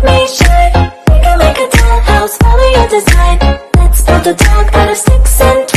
me shine. We can make a dollhouse, follow your design. Let's build a dog out of sticks and